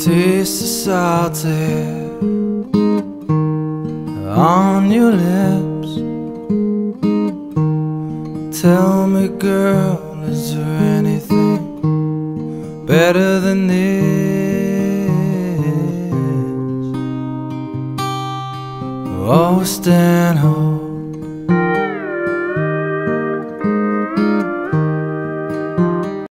taste the salty on your lips. Tell me, girl, is there anything better than this? Oh, stand home